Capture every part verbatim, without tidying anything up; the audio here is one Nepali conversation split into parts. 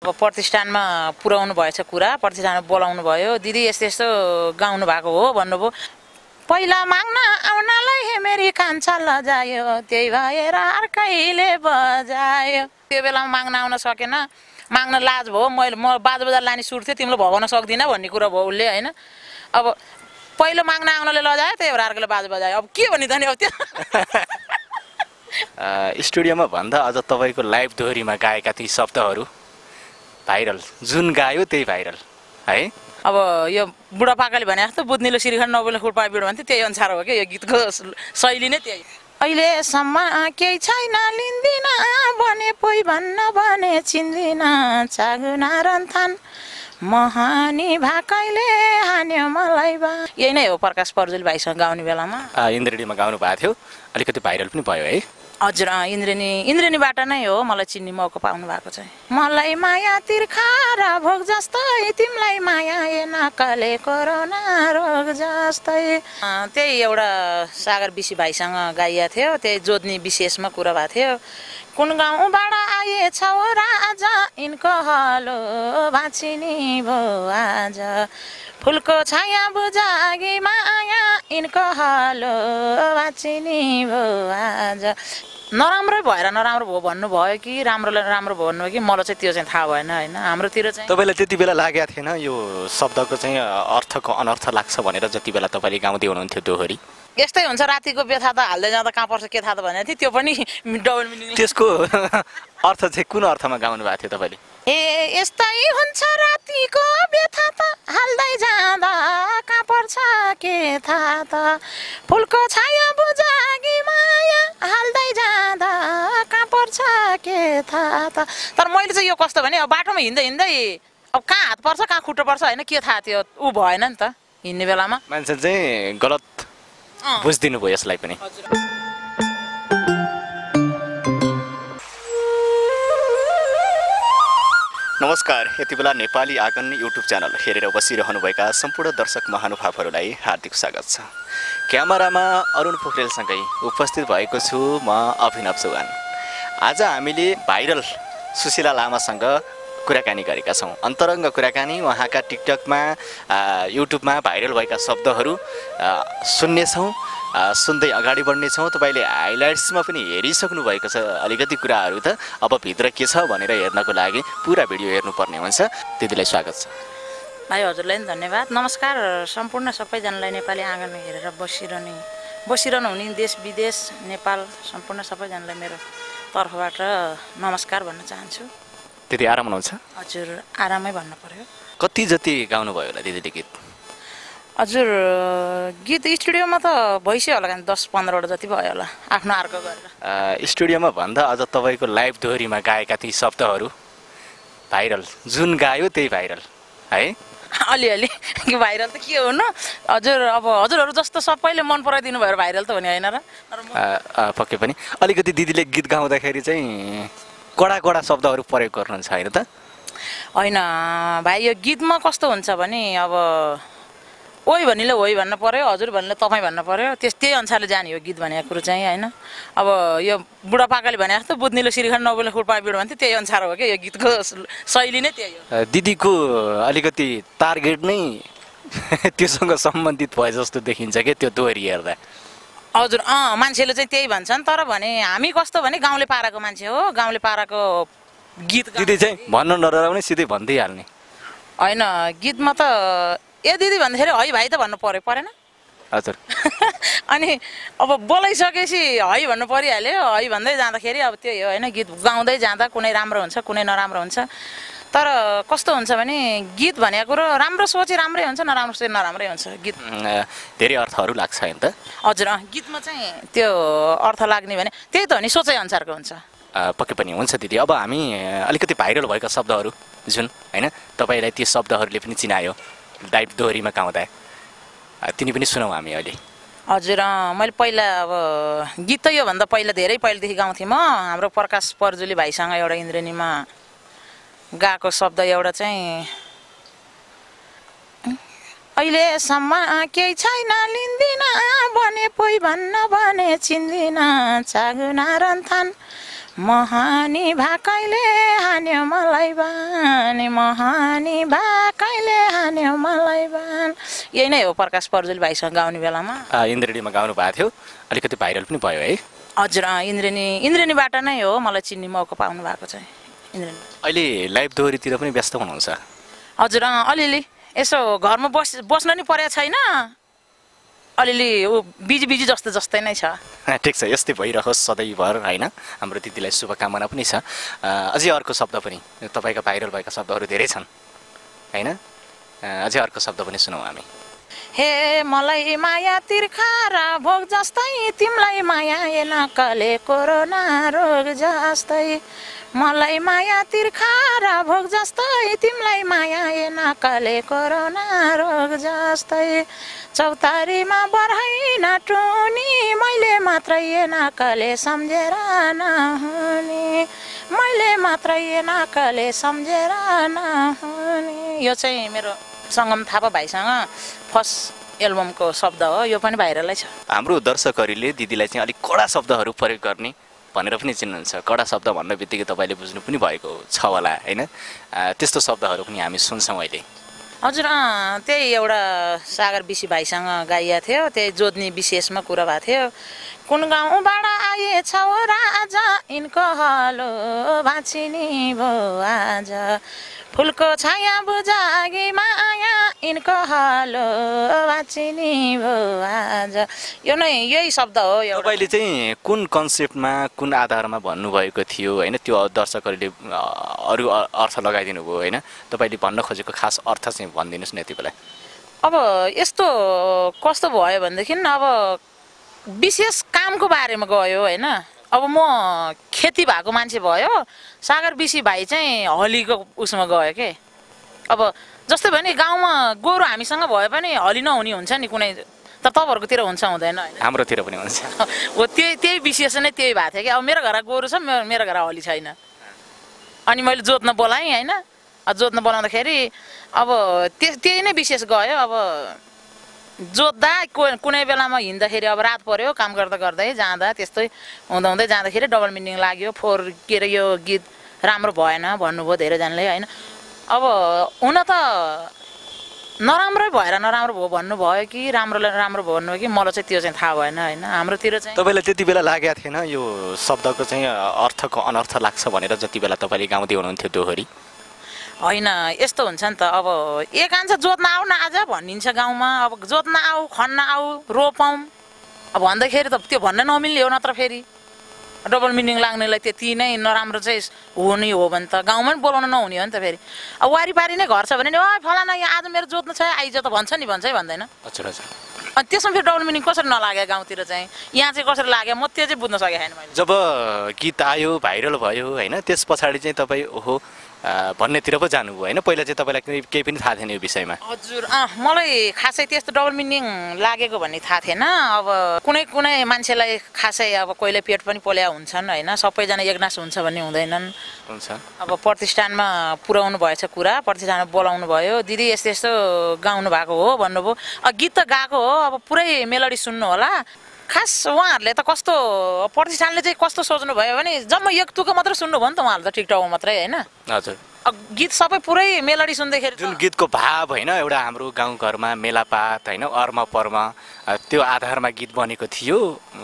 प्रतिष्ठानमा पुर्याउनु भएछ कुरा, प्रतिष्ठानमा बोलाउनु भयो, दिदी यस्तो यस्तो गाउनु भएको हो भन्नुभयो। पहिला माग्न आउनलाई हेमेरी कान्छा लजायो, त्यही भएर अर्कैले बजायो। त्यो बेलामा माग्न आउन सकेन, माग्न लाज भयो। मैले म बाजा बजार लाने सुर थियो, तिमीले भगाउन सक्दिनँ भन्ने कुरा भयो उसले होइन। अब पहिलो माग्न आउनले लजायो, त्यही भएर अर्कोले बाजा बजायो। अब के भन्ने त नि अब त्यो स्टुडियोमा भन्दा अझ तपाईँको लाइभ दोहोरीमा गाएका ती शब्दहरू भाइरल, जुन गायो त्यही भाइरल है। अब यो बुढापाकाले भने जस्तो बुझ्नेले श्रीखण्ड नबोल्ने खुर्पा बिड भन्थ्यो, त्यही अनुसार हो क्या यो गीतको शैली नै त्यही। अहिलेसम्म केही छैन लिँदिन भने पोइ भन्न भने चिन्दिन, चागुना रन्थान महानी भाकैले हान्यो मलाई बा। यही नै हो प्रकाश पर्जुली भाइसँग गाउने बेलामा। इन्द्रेणीमा गाउनु भएको थियो, अलिकति भाइरल पनि भयो है। हजुर इन्द्रेणी इन्द्रेणीबाट नै हो मलाई चिन्ने मौका पाउनु भएको चाहिँ। मलाई माया तिर्खा र भोग जस्तै, तिमीलाई माया ए नकले कोरोना रोग जस्तै। त्यही एउटा सागर बिसी भाइसँग गाइएको थियो, त्यही जोड्ने विशेषमा कुरा भएको थियो। कुन गाउँबाट आए छौ राजा, यिनको हलो बाँचिनी भो आज, फुलको छाया बुझागी माया, यिनको हलो बाँचिनी भो आज। नराम्रो भएर नराम्रो भयो भन्नुभयो कि राम्रोलाई राम्रो भयो भन्नुभयो कि मलाई चाहिँ त्यो चाहिँ थाहा भएन होइन। हाम्रोतिर चाहिँ तपाईँलाई त्यति बेला लागेको थिएन यो शब्दको चाहिँ अर्थको अनर्थ लाग्छ भनेर जति बेला तपाईँले गाउँदै हुनुहुन्थ्यो दोहोरी? यस्तै हुन्छ, रातिको व्यथा त हाल्दै जाँदा कहाँ पर्छ के थाहा त भनेको थिएँ, त्यो पनि डबल मिनिङ। त्यसको अर्थ चाहिँ कुन अर्थमा गाउनु भएको थियो तपाईँले? ए यस्तै हुन्छ रातिको व्यथा त हाल्दै जाँदा कहाँ पर्छ के थाहा त, फुलको छाया बुझागी माया हाल्दै जाँदा कहाँ पर्छ के थाहा त। तर मैले चाहिँ यो कस्तो भने अब बाटोमा हिँड्दै हिँड्दै अब कहाँ हात पर्छ कहाँ खुट्टो पर्छ होइन के थाहा थियो, ऊ भएन नि त हिँड्ने बेलामा। मान्छे चाहिँ गलत बुझिदिनु भयो यसलाई पनि। नमस्कार, यति बेला नेपाली आँगन युट्युब च्यानल हेरेर बसिरहनुभएका सम्पूर्ण दर्शक महानुभावहरूलाई हार्दिक स्वागत छ। क्यामेरामा अरुण पोखरेलसँगै उपस्थित भएको छु म अभिनव चौहान। आज हामीले भाइरल सुशीला लामासँग कुराकानी गरेका छौँ, अन्तरङ्ग कुराकानी। उहाँका टिकटकमा युट्युबमा भाइरल भएका शब्दहरू सुन्नेछौँ, सुन्दै अगाडि बढ्नेछौँ। तपाईँले हाइलाइट्समा पनि हेरिसक्नु भएको छ अलिकति कुराहरू त, अब भित्र के छ भनेर हेर्नको लागि पुरा भिडियो हेर्नुपर्ने हुन्छ। दिदीलाई स्वागत छ। भाइ हजुरलाई पनि धन्यवाद। नमस्कार सम्पूर्ण सबैजनालाई नेपाली आँगन हेरेर बसिरहने बसिरहनु हुने देश विदेश नेपाल सम्पूर्ण सबैजनालाई मेरो तर्फबाट नमस्कार भन्न चाहन्छु। दिदी आराम हुनुहुन्छ? हजुर आरामै भन्नु पर्यो। कति जति गाउनुभयो होला दिदीले गीत? हजुर गीत स्टुडियोमा त भइसक्यो होला, दस पन्ध्रवटा जति भयो होला आफ्नो अर्को गरेर। स्टुडियोमा भन्दा अझ तपाईँको लाइभ दोहोरीमा गाएका ती शब्दहरू भाइरल, जुन गायो त्यही भाइरल है। अलिअलि भाइरल त के हो न हजुर, अब हजुरहरू जस्तो सबैले मन पराइदिनु भएर भाइरल त हो नि होइन र? पक्कै पनि। अलिकति दिदीले गीत गाउँदाखेरि चाहिँ कडा कडा शब्दहरू प्रयोग गर्नुहुन्छ होइन त? होइन भाइ, यो गीतमा कस्तो हुन्छ भने अब ओइ भन्नेले ओइ भन्न पर्यो, हजुर भन्नेले तपाईँ भन्न पर्यो, त्यस त्यही अनुसारले जाने हो गीत भनेको कुरो चाहिँ होइन। अब यो बुढापाकाले भने जस्तो बुझ्नेले श्रीखण्ड नबोल्ने खुर्पा बिड भन्थ्यो, त्यही अनुसार हो क्या यो गीतको शैली नै त्यही हो। दिदीको अलिकति टार्गेट नै त्योसँग सम्बन्धित भए जस्तो देखिन्छ क्या त्यो दोहोरी हेर्दा। हजुर अँ मान्छेले चाहिँ त्यही भन्छन्, तर भने हामी कस्तो भने गाउँले पाराको मान्छे हो, गाउँले पाराको गीत दिदी चाहिँ भन्न नडराउने सिधै भन्दै हाल्ने होइन। गीतमा त ए दिदी भन्दाखेरि है भाइ त भन्नु पर्यो परेन? हजुर। अनि अब बोलाइसकेपछि है भन्नु परिहाल्यो, है भन्दै जाँदाखेरि अब त्यही हो होइन। गीत गाउँदै जाँदा कुनै राम्रो हुन्छ कुनै नराम्रो हुन्छ, तर कस्तो हुन्छ भने गीत भनेको कुरो राम्रो सोचे राम्रै हुन्छ, नराम्रो सोचे नराम्रै हुन्छ। गीत धेरै अर्थहरू लाग्छ होइन त? हजुर अँ गीतमा चाहिँ त्यो अर्थ लाग्ने भने त्यही त हो नि, सोचाइ अनुसारको हुन्छ। पक्कै पनि हुन्छ दिदी। अब हामी अलिकति भाइरल भएका शब्दहरू जुन होइन तपाईँलाई त्यो शब्दहरूले पनि चिनायो लाइभ दोहोरीमा गाउँदा, तिनी पनि सुनौँ हामी अहिले। हजुर मैले पहिला अब गीत त योभन्दा पहिला धेरै पहिलादेखि गाउँथेँ म। हाम्रो प्रकाश पर्जुली भाइसँग एउटा इन्द्रेणीमा गाएको शब्द एउटा चाहिँ अहिलेसम्म केही छैन लिँदिन भने पोइ भन्न भने चिन्दिन, चागुना रन्थान महानी भाकैले हान्यो मलाई बान, महानी भाकैले हान्यो मलाई बान। यही नै हो प्रकाश पर्जुल भाइसँग गाउने बेलामा। इन्द्रेणीमा गाउनु भएको थियो, अलिकति भाइरल पनि भयो है। हजुर अँ, इन्द्रेणी इन्द्रेणीबाट नै हो मलाई चिन्ने मौका पाउनु भएको चाहिँ इन्द्रेणी। अहिले लाइभ दोहोरीतिर पनि व्यस्त हुनुहुन्छ? हजुर अँ, अलिअलि यसो घरमा बस बस्न नि परेको छैन, अलिअलि ऊ बिजी बिजी जस्तो जस्तै नै छ। ठिक छ, यस्तै भइरहोस् सधैँभर होइन। हाम्रो दिदीलाई शुभकामना पनि छ। अझै अर्को शब्द पनि, तपाईँका भाइरल भएका शब्दहरू धेरै छन् होइन, अझै अर्को शब्द पनि सुनौँ हामी। हे मलाई माया तिर्खा र भोग जस्तै, तिमीलाई माया ए नकले कोरोना रोग जस्तै। मलाई माया तिर्खा र भोग जस्तै, तिमीलाई माया ए नकले कोरोना रोग जस्तै। चौतारीमा बढाइ नटुनी, मैले मात्रै ए नकले सम्झेर नहुने, मैले मात्रै ए नकले सम्झेर नहुने। यो चाहिँ मेरो सङ्गम थापा भाइसँग फर्स्ट एल्बमको शब्द हो, यो पनि भाइरलै छ। हाम्रो दर्शकहरूले दिदीलाई चाहिँ अलिक कडा शब्दहरू प्रयोग गर्ने भनेर पनि चिन्नुहुन्छ। कडा शब्द भन्ने बित्तिकै तपाईँले बुझ्नु पनि भएको छ होला होइन, त्यस्तो शब्दहरू पनि हामी सुन्छौँ अहिले। हजुर अँ, त्यही एउटा सागर बिसी भाइसँग गाइएको थियो, त्यही जोड्ने विशेषमा कुरा भएको थियो। कुन गाउँबाट आएछ राजा, यिनको हलो भाँचिनी भो आज, फुलको छाया बुझागी माया, यिनको हलो भाँचिनी भो आज। यो नै यही शब्द हो। तपाईँले चाहिँ कुन कन्सेप्टमा कुन आधारमा भन्नुभएको थियो होइन, त्यो दर्शकहरूले अरू अर्थ लगाइदिनु भयो होइन, तपाईँले भन्न खोजेको खास अर्थ चाहिँ भनिदिनुहोस् न यति बेला। अब यस्तो कस्तो भयो भनेदेखि अब विशेष कामको बारेमा गयो होइन। अब म खेती भएको मान्छे भयो, सागर बिसी भाइ चाहिँ हलीको उसमा गयो के। अब जस्तै भयो नि गाउँमा गोरु हामीसँग भए पनि हली नहुने हुन्छ नि कुनै, तर तपाईँहरूकोतिर हुन्छ हुँदैन होइन? हाम्रोतिर पनि हुन्छ हो, त्यही त्यही विशेष नै त्यही भएको थियो कि। अब मेरो घर गोरु छ, मेरो घर हली छैन, अनि मैले जोत्न बोलाएँ होइन। जोत्न बोलाउँदाखेरि अब त्यो त्यही नै विशेष गयो। अब जोत्दा कुनै बेलामा हिँड्दाखेरि अब रात पर्यो, काम गर्दा गर्दै जाँदा त्यस्तै हुँदा हुँदै जाँदाखेरि डबल मिनिङ लाग्यो। फोहोर के अरे यो गीत राम्रो भएन भन्नुभयो धेरैजनाले होइन। अब हुन त नराम्रै भएर नराम्रो भयो भन्नुभयो कि राम्रोलाई राम्रो भयो भन्नुभयो कि मलाई चाहिँ त्यो चाहिँ थाहा भएन होइन। हाम्रोतिर चाहिँ तपाईँलाई त्यति बेला लागेको थिएन यो शब्दको चाहिँ अर्थको अनर्थ लाग्छ भनेर जति बेला तपाईँले गाउँदै हुनुहुन्थ्यो दोहोरी? होइन, यस्तो हुन्छ नि त। अब एक आन्छ जोत्न आऊ न आज भनिन्छ गाउँमा। अब जोत्न आऊ, खन्न आऊ, रोपौँ अब भन्दाखेरि त त्यो भन्न नमिल्ने हो, नत्र फेरि डबल मिनिङ लाग्नेलाई त्यति नै नराम्रो चाहिँ हो नि हो भने त गाउँमा पनि बोलाउन नहुने हो नि त। फेरि अब वारिपारि नै घर छ भने नि ओ फलाना यहाँ आज मेरो जोत्न छ आइज त भन्छ नि, भन्छ है भन्दैन? हजुर हजुर। अनि त्यसमा फेरि डबल मिनिङ कसरी नलाग्यो गाउँतिर चाहिँ, यहाँ चाहिँ कसरी लाग्यो म त्यो चाहिँ बुझ्न सकेको छैन मैले। जब गीत आयो भाइरल भयो होइन, त्यस पछाडि चाहिँ तपाईँ ओहो भन्नेतिर पो जानुभयो होइन? पहिला चाहिँ तपाईँलाई केही पनि थाहा थिएन यो विषयमा? हजुर अँ, मलाई खासै त्यस्तो डबल मिनिङ लागेको भन्ने थाहा थिएन। अब कुनै कुनै मान्छेलाई खासै अब कोहीले पेट पनि पोल्या हुन्छन् होइन, सबैजना एकनास हुन्छ भन्ने हुँदैनन्। हुन्छ। अब प्रतिष्ठानमा पुर्याउनु भएछ कुरा, प्रतिष्ठानमा बोलाउनु भयो, दिदी यस्तो यस्तो गाउनु भएको हो भन्नुभयो। अब गीत त गएको हो, अब पुरै मेलोडी सुन्नु होला। खास उहाँहरूले त कस्तो प्रतिष्ठानले चाहिँ कस्तो सोच्नु भयो भने जम्मा एक तुक मात्र सुन्नुभयो नि त उहाँहरूले त टिकटकमा मात्रै होइन। हजुर। गीत सबै पुरै मेलोडी सुन्दाखेरि जुन गीतको भाव होइन, एउटा हाम्रो गाउँघरमा मेलापात होइन, अर्म पर्म त्यो आधारमा गीत बनेको थियो,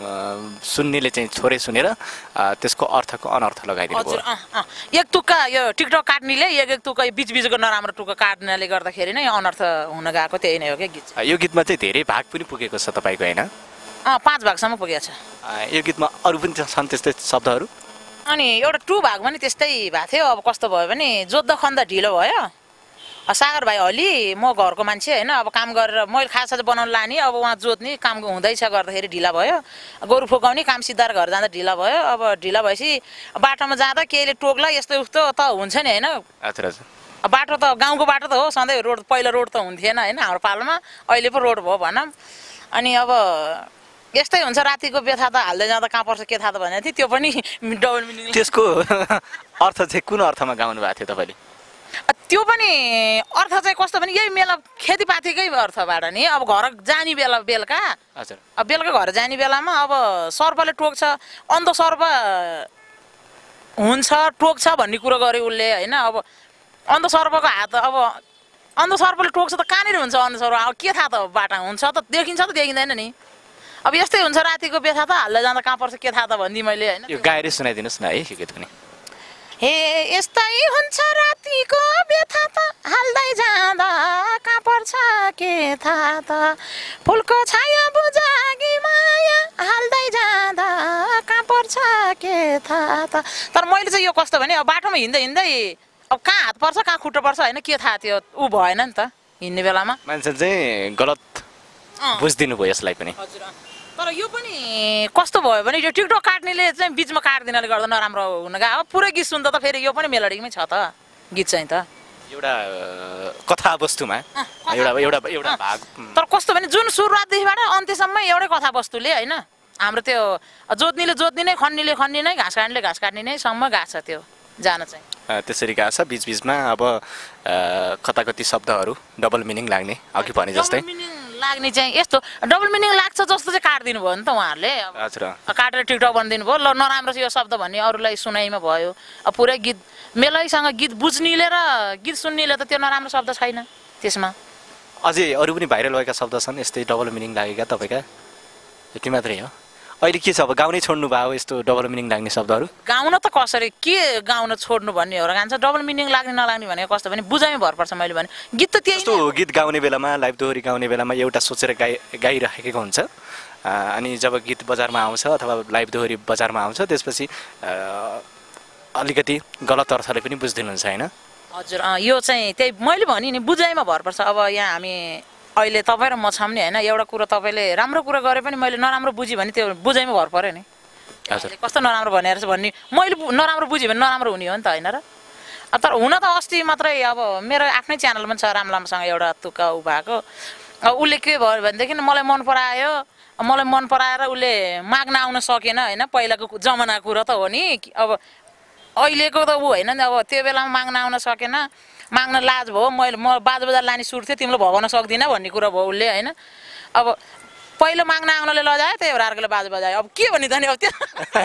सुन्नेले चाहिँ छोरे सुनेर त्यसको अर्थको अनर्थ लगाइदिनु भयो। हजुर अँ अँ, एक तुक्का यो टिकटक काट्नेले एक एक तुक्का बिच बिचको नराम्रो टुक्का काट्नाले गर्दाखेरि नै अनर्थ हुन गएको त्यही नै हो क्या गीत। यो गीतमा चाहिँ धेरै भाग पनि पुगेको छ तपाईँको होइन? अँ, पाँच भागसम्म पुगेको छ। यो गीतमा अरू पनि छन् त्यस्तै शब्दहरू? अनि एउटा टु भाग पनि त्यस्तै भएको थियो। अब कस्तो भयो भने जोत्दा खन्दा ढिलो भयो। सागर भाइ हली म घरको मान्छे होइन, अब काम गरेर मैले खासा बनाउनु लाने, अब उहाँ जोत्ने काम हुँदैछ गर्दाखेरि ढिला भयो। गोरु फुकाउने काम सिद्धाएर घर जाँदा ढिला भयो। अब ढिला भएपछि बाटोमा जाँदा केहीले टोक्ला यस्तो उस्तो त हुन्छ नि होइन। हजुर हजुर। बाटो त गाउँको बाटो त हो, सधैँ रोड पहिला रोड त हुन्थेन होइन हाम्रो पालोमा, अहिले पो रोड भयो भनौँ। अनि अब यस्तै हुन्छ, रातिको व्यथा त हाल्दै जाँदा कहाँ पर्छ के थाहा त भनेको थियो। त्यो पनि डबल मिनिङ। त्यसको अर्थ चाहिँ कुन अर्थमा गाउनु भएको थियो तपाईँले? त्यो पनि अर्थ चाहिँ कस्तो भने यही मेला खेतीपातीकै अर्थबाट नि। अब घर जाने बेला बेलुका, हजुर, अब बेलुका घर जाने बेलामा अब सर्पले टोक्छ, अन्त सर्प हुन्छ टोक्छ भन्ने कुरो गर्यो उसले होइन। अब अन्ध सर्पको हात अब अन्ध सर्पले टोक्छ त कहाँनिर हुन्छ अन्ध सर्प, अब के थाहा त बाटा हुन्छ त देखिन्छ त देखिँदैन नि। अब यस्तै हुन्छ रातिको व्यथा त हाल्दै जाँदा कहाँ पर्छ के थाहा त भनिदिएँ मैले होइन। यो गाएर सुनाइदिनुहोस् न है यो गीत पनि। हे यस्तै हुन्छ रातिको व्यथा त हाल्दै जाँदा कहाँ पर्छ के थाहा त, फुलको छाया बुझागी माया हाल्दै जाँदा कहाँ पर्छ के थाहा त। तर मैले चाहिँ यो कस्तो भने अब बाटोमा हिँड्दै हिँड्दै अब कहाँ हात पर्छ कहाँ खुट्टो पर्छ होइन के थाहा त्यो ऊ भएन नि त हिँड्ने बेलामा। मान्छे चाहिँ गलत बुझिदिनु भयो यसलाई पनि। हजुर तर यो पनि कस्तो भयो भने यो टिकटक काट्नेले चाहिँ बिचमा काटिदिनाले गर्दा नराम्रो हुन गयो। अब पुरै गीत सुन्दा त फेरि यो पनि मेलोडीमै छ त गीत चाहिँ त एउटा कथावस्तुमा एउटा एउटा एउटा भाग। तर कस्तो भने जुन सुरुवातदेखिबाट अन्त्यसम्म एउटै कथावस्तुले होइन हाम्रो त्यो जोत्नीले जोत्ने नै खन्नीले खन्नी नै घाँस काट्नेले घाँस काट्ने नै सम्म गएको छ त्यो जान चाहिँ त्यसरी गएको छ। बिचबिचमा अब कता कति शब्दहरू डबल मिनिङ लाग्ने अघि भने जस्तै लाग्ने चाहिँ यस्तो डबल मिनिङ लाग्छ जस्तो चाहिँ काटिदिनु भयो नि त उहाँहरूले। हजुर काटेर टिकटक बनिदिनु भयो ल नराम्रो यो शब्द भन्ने अरूलाई सुनाइमा भयो। अब पुरै गीत मेलैसँग गीत बुझ्नेले र गीत सुन्नेले त त्यो नराम्रो शब्द छैन त्यसमा। अझै अरू पनि भाइरल भएका शब्द छन् यस्तै डबल मिनिङ लागेका तपाईँका, यति मात्रै हो? अहिले के छ अब गाउनै छोड्नु भयो यस्तो डबल मिनिङ लाग्ने शब्दहरू? गाउन त कसरी के गाउन छोड्नु भन्ने हो र गान्छ डबल मिनिङ लाग्ने नलाग्ने भनेको कस्तो भने बुझाइमा भर पर्छ। मैले भने गीत त त्यही यस्तो गीत गाउने बेलामा लाइभ दोहोरी गाउने बेलामा एउटा सोचेर गाइ गाइराखेको हुन्छ अनि जब गीत बजारमा आउँछ अथवा लाइभ दोहोरी बजारमा आउँछ त्यसपछि अलिकति गलत अर्थले पनि बुझिदिनुहुन्छ होइन? हजुर यो चाहिँ त्यही मैले भने नि बुझाइमा भर पर्छ। अब यहाँ हामी अहिले तपाईँ र म छौँ नि होइन एउटा कुरो तपाईँले राम्रो कुरो गरे पनि मैले नराम्रो बुझेँ भने त्यो बुझाइमा भर पऱ्यो नि। हजुर कस्तो नराम्रो भनेर भन्ने मैले नराम्रो बुझेँ भने नराम्रो हुने हो नि त होइन र। तर हुन त अस्ति मात्रै अब मेरो आफ्नै च्यानल पनि छ रामलामसँग एउटा तुक्का ऊ भएको उसले के भयो भनेदेखि मलाई मन परायो मलाई मन पराएर उसले माग्न आउन सकेन होइन। पहिलाको जमानाको कुरो त हो नि अब अहिलेको त ऊ होइन नि अब त्यो बेलामा माग्न आउन सकेन माग्न लाज भयो मैले म बाजा बजार लाने सुर थियो तिमीले भगाउन सक्दिनँ भन्ने कुरा भयो उसले होइन। अब पहिलो माग्न आउनले लजायो त्यही भएर अर्कोले बाजा बजायो अब के भन्ने त नि अब त्यो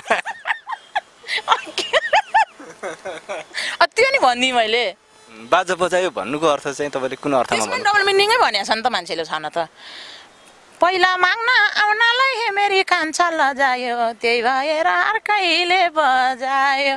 त्यो नि भनिदिएँ मैले। बाजा बजायो भन्नुको अर्थ चाहिँ तपाईँले कुन अर्थमा भन्नु? डबल मिनिङै भनेको छ नि त मान्छेले छन त। पहिला माग्न आउनलाई हे मेरी कान्छा लजायो त्यही भएर अर्कैले बजायो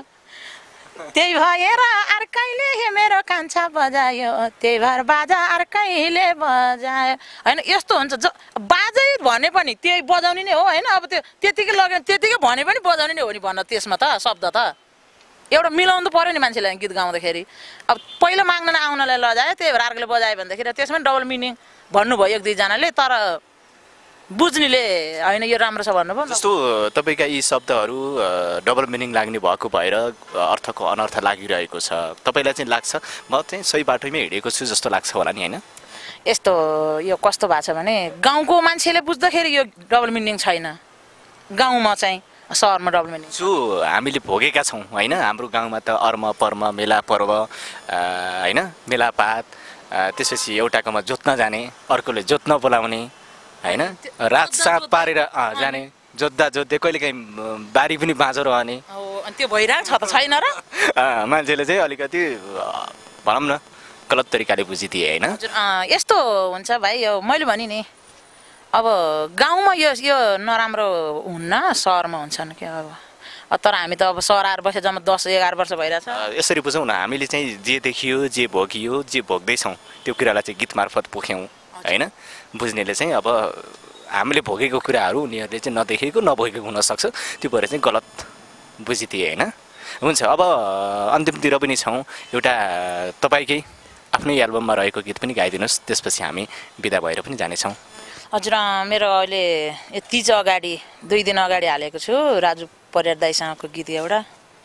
त्यही भएर अर्कैले हे मेरो कान्छा बजायो त्यही भएर बाजा अर्कैले बजायो होइन। यस्तो हुन्छ ज बाजै भने पनि त्यही बजाउने नै हो होइन। अब त्यो त्यतिकै लग्यो त्यतिकै भने पनि बजाउने नै हो नि भन्न त्यसमा त शब्द त एउटा मिलाउनु त पऱ्यो नि मान्छेलाई गीत गाउँदाखेरि। अब पहिलो माग्न आउनलाई लजायो त्यही भएर अर्कोले बजायो भनेदेखि त्यसमा डबल मिनिङ भन्नुभयो एक दुईजनाले तर बुझ्नेले होइन यो राम्रो छ भन्नुभयो। जस्तो तपाईँका यी शब्दहरू डबल मिनिङ लाग्ने भएको भएर अर्थको अनर्थ लागिरहेको छ तपाईँलाई चाहिँ लाग्छ म चाहिँ सही बाटोमै हिँडेको छु जस्तो लाग्छ होला नि होइन? यस्तो यो कस्तो भएको छ भने गाउँको मान्छेले बुझ्दाखेरि यो डबल मिनिङ छैन गाउँमा चाहिँ सहरमा डबल मिनिङ जो हामीले भोगेका छौँ होइन। हाम्रो गाउँमा त अर्म पर्म मेला पर्व होइन मेलापात त्यसपछि एउटाकोमा जोत्न जाने अर्कोले जोत्न बोलाउने होइन रात साँप पारेर जाने जोत्दा जोत्दै कहिलेकाहीँ बारी पनि बाँझो रहने त्यो भइरहेको छ त छैन र मान्छेले चाहिँ अलिकति भनौँ न गलत तरिकाले बुझिदिए होइन। यस्तो हुन्छ भाइ यो मैले भने नि अब गाउँमा यो यो नराम्रो हुन्न सहरमा हुन्छन् क्या अब तर हामी त अब सहर आएर बसे जम्मा दस एघार वर्ष भइरहेछ। यसरी बुझौँ न हामीले चाहिँ जे देखियो जे भोगियो जे भोग्दैछौँ त्यो कुरालाई चाहिँ गीत मार्फत पोख्यौँ होइन। बुझ्नेले चाहिँ अब हामीले भोगेको कुराहरू उनीहरूले चाहिँ नदेखेको नभोगेको हुनसक्छ त्यो भएर चाहिँ गलत बुझिदिए होइन। हुन्छ अब अन्तिमतिर पनि छौँ एउटा तपाईँकै आफ्नै एल्बममा रहेको गीत पनि गाइदिनुहोस् त्यसपछि हामी बिदा भएर पनि जानेछौँ। हजुर मेरो अहिले तिज अगाडि दुई दिन अगाडि हालेको छु राजु परियार दाइसँगको गीत एउटा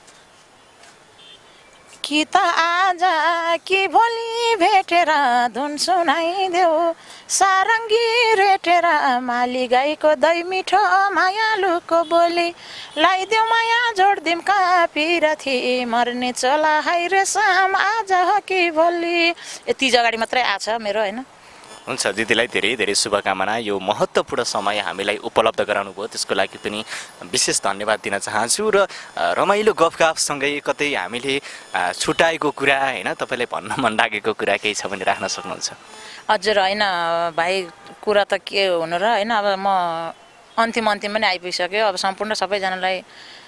कि त आज कि भोलि भेटेर धुन सुनाइदेऊ सारङ्गी रेटेर माली गाईको दही मिठो मायालुको बोली लाइदेऊ माया जोडिदिउँ कापिरथी मर्ने चोला हाइरे साम आज हो कि भोलि। यो तिज अगाडि मात्रै आछ मेरो होइन। हुन्छ दिदीलाई धेरै धेरै शुभकामना। यो महत्त्वपूर्ण समय हामीलाई उपलब्ध गराउनु भयो त्यसको लागि पनि विशेष धन्यवाद दिन चाहन्छु। र रमाइलो गफगाफसँगै कतै हामीले छुट्याएको कुरा होइन तपाईँलाई भन्न मन लागेको कुरा केही छ भने राख्न सक्नुहुन्छ। हजुर होइन भाइ कुरा त के हुनु र होइन अब म अन्तिम अन्तिम पनि आइपुगिसक्यो। अब सम्पूर्ण सबैजनालाई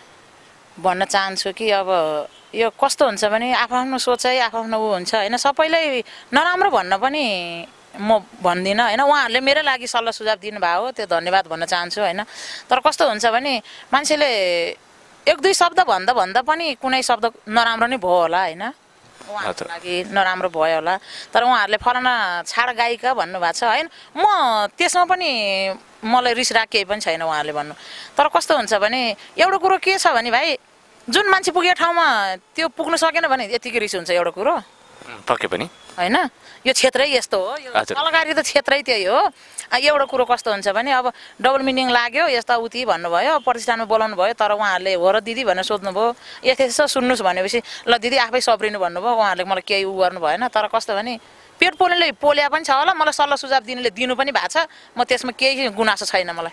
भन्न चाहन्छु कि अब यो कस्तो हुन्छ भने आफ्नो सोचाइ आफ्नो ऊ हुन्छ होइन। सबैलाई नराम्रो भन्न पनि म भन्दिनँ होइन। उहाँहरूले मेरो लागि सल्लाह सुझाव दिनुभयो हो त्यो धन्यवाद भन्न चाहन्छु होइन। तर कस्तो हुन्छ भने मान्छेले एक दुई शब्द भन्दा भन्दा पनि कुनै शब्द नराम्रो नै भयो होला होइन। उहाँहरूको लागि नराम्रो भयो होला तर उहाँहरूले फलाना छाड गायिका भन्नुभएको छ होइन। म त्यसमा पनि मलाई रिस राग केही पनि छैन उहाँहरूले भन्नु। तर कस्तो हुन्छ भने एउटा कुरो के छ भने भाइ जुन मान्छे पुगेको ठाउँमा त्यो पुग्नु सकेन भने यतिकै रिस हुन्छ एउटा कुरो पक्कै पनि होइन। यो क्षेत्रै यस्तो हो, यो कलाकारी त क्षेत्रै त्यही हो। एउटा कुरो कस्तो हुन्छ भने अब डबल मिनिङ लाग्यो यस्ता उति भन्नुभयो प्रतिष्ठानमा बोलाउनु भयो तर उहाँहरूले हो र दिदी भनेर सोध्नुभयो यस्तो यस्तो सुन्नुहोस् भनेपछि ल दिदी आफै सब्रिनु भन्नुभयो। उहाँहरूले मलाई केही उ गर्नु भएन। तर कस्तो भने पेट पोल्नेले पोल्या पनि छ होला मलाई सल्लाह सुझाव दिनेले दिनु पनि भएको छ। म त्यसमा केही गुनासो छैन मलाई।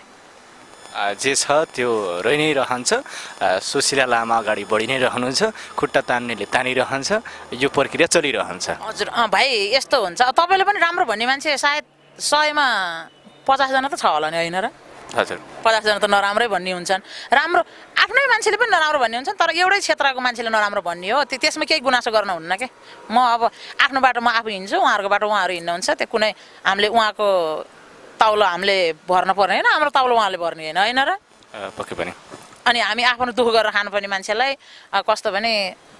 जे छ त्यो रहि नै रहन्छ। सुशीला लामा अगाडि बढी नै रहनुहुन्छ खुट्टा तान्नेले तानिरहन्छ यो प्रक्रिया चलिरहन्छ। हजुर अँ भाइ यस्तो हुन्छ। तपाईँले पनि राम्रो भन्ने मान्छे सायद सयमा पचासजना त छ होला नि होइन र। हजुर पचासजना त नराम्रै भन्ने हुन्छन्। राम्रो आफ्नै मान्छेले पनि नराम्रो भन्ने हुन्छन् तर एउटै क्षेत्रको मान्छेले नराम्रो भन्ने हो त्यो त्यसमा केही गुनासो गर्न हुन्न क्या। म अब आफ्नो बाटो म आफू हिँड्छु उहाँहरूको बाटो उहाँहरू हिँड्नुहुन्छ त्यो कुनै हामीले उहाँको तौलो हामीले भर्न पर्ने होइन हाम्रो तौलो उहाँले भर्ने होइन होइन र पक्कै पनि। अनि हामी आफ्नो दुःख गरेर खानुपर्ने मान्छेलाई कस्तो भने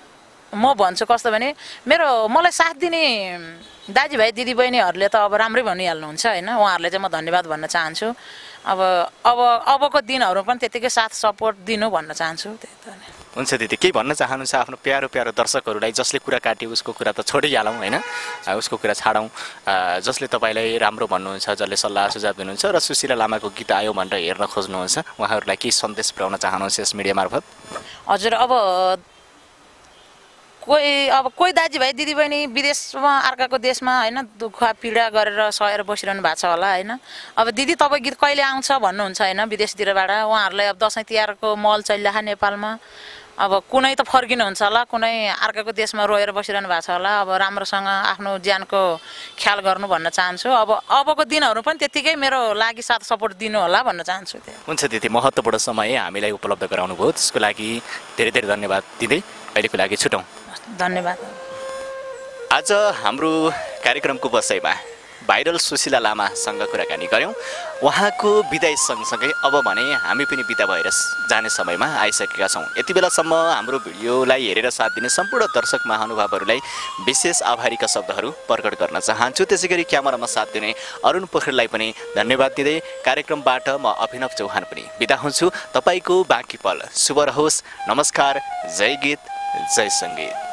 म भन्छु कस्तो भने मेरो मलाई साथ दिने दाजुभाइ दिदीबहिनीहरूले त अब राम्रै भनिहाल्नुहुन्छ होइन। उहाँहरूले चाहिँ म धन्यवाद भन्न चाहन्छु। अब अब अबको दिनहरू पनि त्यतिकै साथ सपोर्ट दिनु भन्न चाहन्छु त्यही त। हुन्छ दिदी केही भन्न चाहनुहुन्छ आफ्नो प्यारो प्यारो दर्शकहरूलाई जसले कुरा काट्यो उसको कुरा त छोडिहालौँ होइन उसको कुरा छाडौँ। जसले तपाईँलाई राम्रो भन्नुहुन्छ जसले सल्लाह सुझाव दिनुहुन्छ र सुशीला लामाको गीत आयो भनेर हेर्न खोज्नुहुन्छ उहाँहरूलाई के सन्देश पुर्याउन चाहनुहुन्छ यस मिडिया मार्फत? हजुर अब कोही अब कोही दाजुभाइ दिदीबहिनी विदेशमा अर्काको देशमा होइन दुःख पीडा गरेर सहेर बसिरहनु भएको छ होला होइन। अब दिदी तपाईँ गीत कहिले आउँछ भन्नुहुन्छ होइन विदेशतिरबाट उहाँहरूलाई अब दसैँ तिहारको महल चलिरहेको नेपालमा अब कुनै त फर्किनुहुन्छ होला कुनै अर्काको देशमा रोएर बसिरहनु भएको छ होला। अब राम्रोसँग आफ्नो ज्यानको ख्याल गर्नु भन्न चाहन्छु। अब अबको दिनहरू पनि त्यत्तिकै मेरो लागि साथ सपोर्ट दिनु होला भन्न चाहन्छु। हुन्छ दिदी महत्त्वपूर्ण समय हामीलाई उपलब्ध गराउनु भयो त्यसको लागि धेरै धेरै धन्यवाद दिँदै अहिलेको लागि छुटौँ। धन्यवाद। आज हाम्रो कार्यक्रमको बसाइमा भाइरल सुशीला लामासँग कुराकानी गऱ्यौँ। उहाँको बिदाई सँगसँगै अब भने हामी पनि बिदा भएर जाने समयमा आइसकेका छौँ। यति बेलासम्म हाम्रो भिडियोलाई हेरेर साथ दिने सम्पूर्ण दर्शक महानुभावहरूलाई विशेष आभारीका शब्दहरू प्रकट गर्न चाहन्छु। त्यसै गरी क्यामेरामा साथ दिने अरुण पोखरेललाई पनि धन्यवाद दिँदै कार्यक्रमबाट म अभिनव चौहान पनि बिदा हुन्छु। तपाईँको बाँकी पल शुभ रहोस्। नमस्कार। जय गीत जय सङ्गीत।